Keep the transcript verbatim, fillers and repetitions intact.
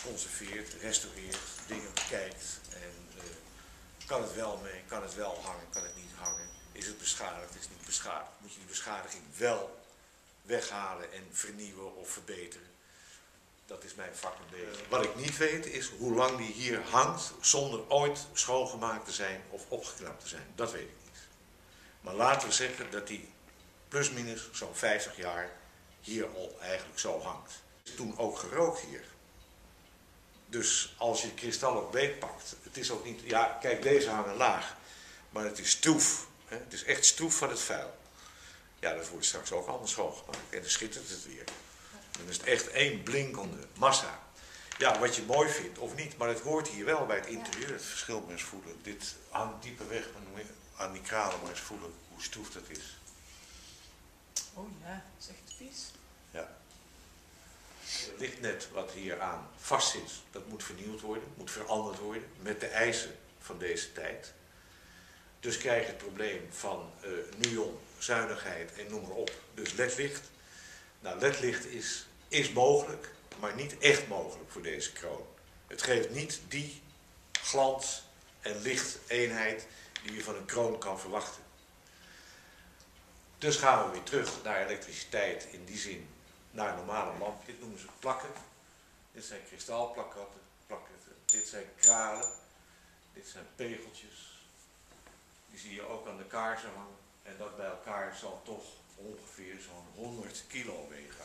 conserveert, restaureert, dingen bekijkt en uh, kan het wel mee, kan het wel hangen, kan het niet hangen, is het beschadigd, is het niet beschadigd, moet je die beschadiging wel weghalen en vernieuwen of verbeteren. Dat is mijn vak een beetje. Wat ik niet weet is hoe lang die hier hangt zonder ooit schoongemaakt te zijn of opgeknapt te zijn. Dat weet ik niet. Maar laten we zeggen dat die plusminus zo'n vijftig jaar hier al eigenlijk zo hangt. Er is toen ook gerookt hier. Dus als je kristal ook beetpakt, het is ook niet, ja kijk deze hangen laag, maar het is stroef. Hè? Het is echt stroef van het vuil. Ja, dat wordt straks ook allemaal schoongemaakt en dan schittert het weer. Dan is het echt één blinkende massa. Ja, wat je mooi vindt of niet, maar het hoort hier wel bij het interieur. Het verschil moet je eens voelen. Dit hangt dieper weg, maar aan die kralen moet je eens voelen hoe stroef dat is. Oh ja, dat is echt vies. Ja. Het lichtnet wat hier aan vastzit, dat moet vernieuwd worden, moet veranderd worden met de eisen van deze tijd. Dus krijg je het probleem van uh, neon, zuinigheid en noem maar op. Dus ledlicht. Nou, ledlicht is, is mogelijk, maar niet echt mogelijk voor deze kroon. Het geeft niet die glans en lichteenheid die je van een kroon kan verwachten. Dus gaan we weer terug naar elektriciteit, in die zin naar een normale lamp. Dit noemen ze plakken. Dit zijn kristalplakketten. Dit zijn kralen. Dit zijn pegeltjes. Die zie je ook aan de kaarsen hangen. En dat bij elkaar zal toch ongeveer zo'n honderd kilo wegen.